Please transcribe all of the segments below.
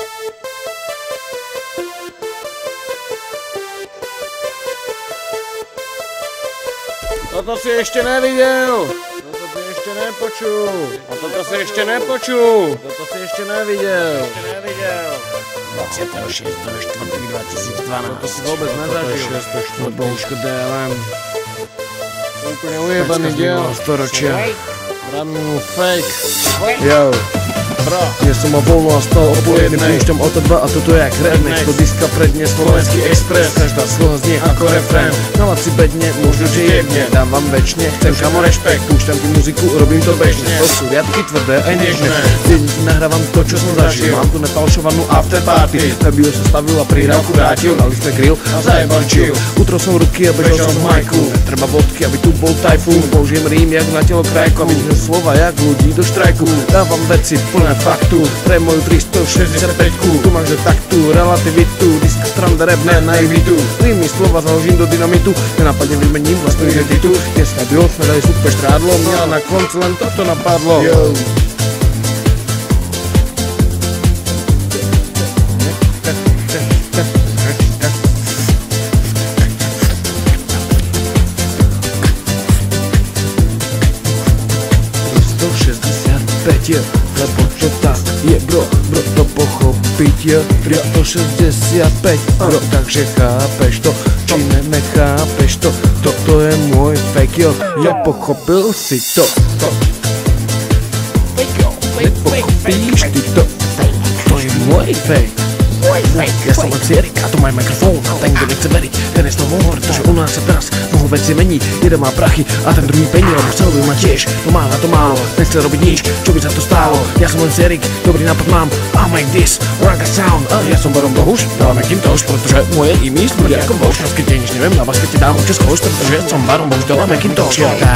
Toto si ešte nevidel. Toto si ešte nepočul. A toto si ešte nepočul. Toto si ešte nevidel. 26.4.2012. Toto si vôbec nezažil. Lebo už DLM. Úplne ujebaný diel storočia. Rábim mu fake. Yo. Bro. Ja som mal voľno a stal opojený púšťam od 2 a toto je jak redneck. Do diska predne Slovenský Express. Každá sloha znie ako refrén. Nalad si bedne, možno že jebne. Dávam večne, chcem kamo rešpekt. Púšťam ti muziku, robím to bežne. To sú riadky tvrdé aj nežné. Deň ti nahrávam to, čo som zažil. Mám tu nefalšovanú afterparty. Fabio sa stavil a prihrávku vrátil. Dali sme grill a zajebal chill. Utro som ruky a bežal som v majku. Treba vodky, aby tu bol tajfún. Použijem rím jak na telo krajku. A vidím slova jak ľudí do štrajku. Dávam veci plné faktu, pre moju 365-ku. Tu máš taktu, relativitu, disk stranda rap, ne naivitu. Rýmy slova založím do dynamitu, nenápadne vymením vlastnú identitu. Dneska byl, sme dali super štrádlo, mňa na konci len toto napadlo. Yo. Lebo čo tak je bro to pochopiť je 365 bro, takže chápeš to, či nechápeš to, toto je môj fake yo, ja pochopil si to, nepochopíš ty to, to je môj fake. Ja som len Sierik a to má mikrofón a ten, kto nechce veriť, ten je z toho hovor, pretože u nás sa teraz mnoho veci mení. Jeden má prachy a ten druhý pení, lebo chcel by ma tiež, no má na to málo, nechce robiť nič, čo by sa to stálo. Ja som len Sierik, dobrý nápad mám, I'll make this rock sound. A ja som Baron Bohuš, dávam Macintosh, pretože moje imy smrdí ako bož. Raz keď nič neviem, na vás keď ti dám občas koš, pretože ja som Baron Bohuš, dávam Macintosh.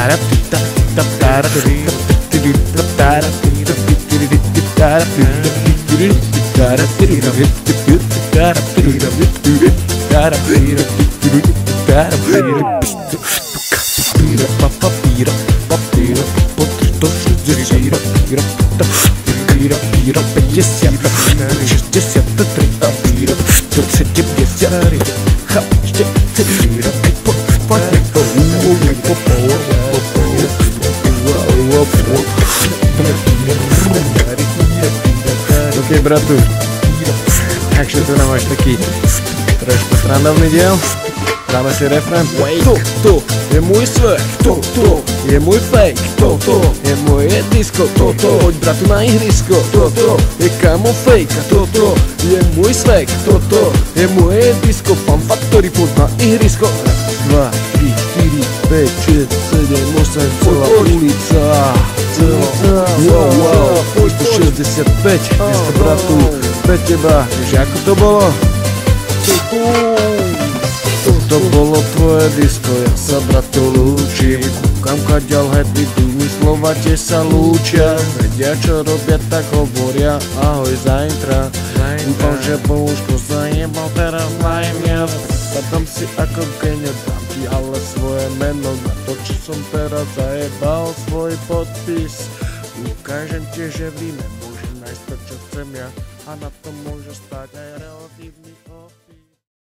Ok, bratu, takže tu nám máš taký trošku srandovný diel. Dáme si refrén. To je môj swag, to je môj fake, to je moje disco, poď bratu na ihrisko, to je kamo fake, to je môj swag, to je moje disco, Fan Factory, poď na ihrisko. 2, 3, 4, 5, 6, 7, 8, celá ulica, wow, 165, dneska bratu, pre teba, vieš ako to bolo? To bolo tvoje disko, ja sa bratu lúčim. Kúkam kaďal happy, tu mi slova tie sa lúčia. Vedia čo robia, tak hovoria ahoj zajtra. Dúfam, že Bohuško zajebal, teraz dajem ja. Zadám si ako genio, dám ti ale svoje meno. Na to čo som teraz zajebal, svoj podpis. Ukážem ti, že v Ríme môžem nájsť to čo chcem ja. A na